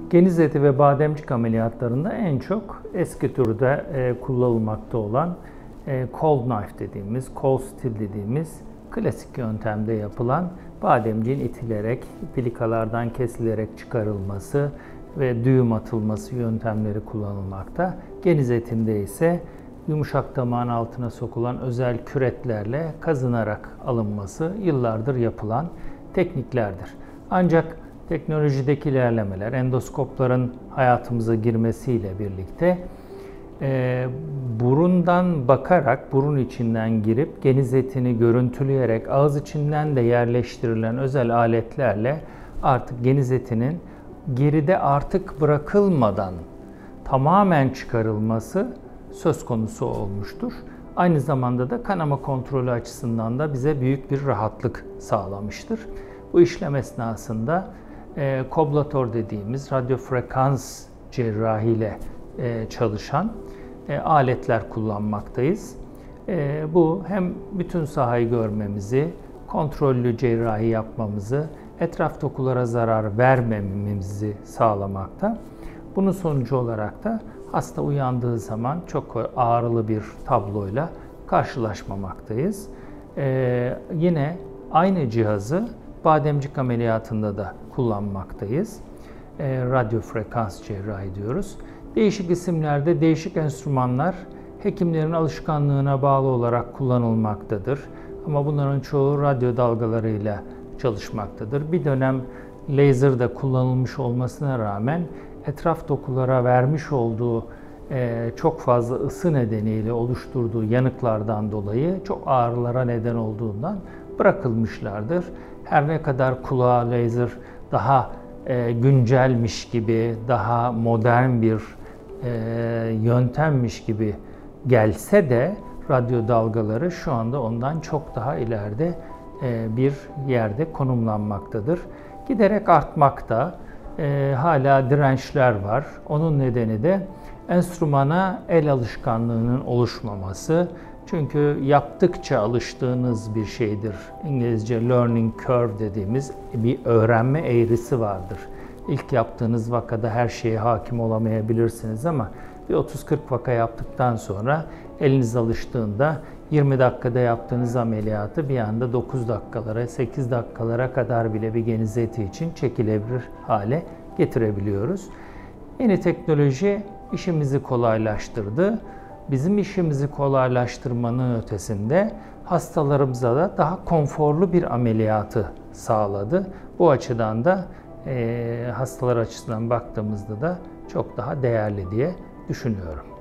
Geniz eti ve bademcik ameliyatlarında en çok eski türde kullanılmakta olan cold knife dediğimiz, cold steel dediğimiz klasik yöntemde yapılan bademciğin itilerek, pilikalardan kesilerek çıkarılması ve düğüm atılması yöntemleri kullanılmakta. Geniz etinde ise yumuşak damağın altına sokulan özel küretlerle kazınarak alınması yıllardır yapılan tekniklerdir. Ancak teknolojideki ilerlemeler, endoskopların hayatımıza girmesiyle birlikte burundan bakarak, burun içinden girip geniz etini görüntüleyerek ağız içinden de yerleştirilen özel aletlerle artık geniz etinin geride artık bırakılmadan tamamen çıkarılması söz konusu olmuştur. Aynı zamanda da kanama kontrolü açısından da bize büyük bir rahatlık sağlamıştır. Bu işlem esnasında koblator dediğimiz radyofrekans cerrahiyle çalışan aletler kullanmaktayız. Bu hem bütün sahayı görmemizi, kontrollü cerrahi yapmamızı, etraf dokulara zarar vermememizi sağlamakta. Bunun sonucu olarak da hasta uyandığı zaman çok ağrılı bir tabloyla karşılaşmamaktayız. Yine aynı cihazı bademcik ameliyatında da kullanmaktayız. Radyofrekans cerrahi diyoruz. Değişik isimlerde değişik enstrümanlar hekimlerin alışkanlığına bağlı olarak kullanılmaktadır. Ama bunların çoğu radyo dalgalarıyla çalışmaktadır. Bir dönem lazer de kullanılmış olmasına rağmen etraf dokulara vermiş olduğu çok fazla ısı nedeniyle oluşturduğu yanıklardan dolayı çok ağrılara neden olduğundan bırakılmışlardır. Her ne kadar kulağa lazer daha güncelmiş gibi, daha modern bir yöntemmiş gibi gelse de radyo dalgaları şu anda ondan çok daha ileride bir yerde konumlanmaktadır. Giderek artmakta, hala dirençler var. Onun nedeni de enstrümana el alışkanlığının oluşmaması. Çünkü yaptıkça alıştığınız bir şeydir. İngilizce learning curve dediğimiz bir öğrenme eğrisi vardır. İlk yaptığınız vakada her şeye hakim olamayabilirsiniz ama bir 30-40 vaka yaptıktan sonra eliniz alıştığında 20 dakikada yaptığınız ameliyatı bir anda 9 dakikalara, 8 dakikalara kadar bile bir geniz eti için çekilebilir hale getirebiliyoruz. Yeni teknoloji işimizi kolaylaştırdı. Bizim işimizi kolaylaştırmanın ötesinde hastalarımıza da daha konforlu bir ameliyatı sağladı. Bu açıdan da hastalar açısından baktığımızda da çok daha değerli diye düşünüyorum.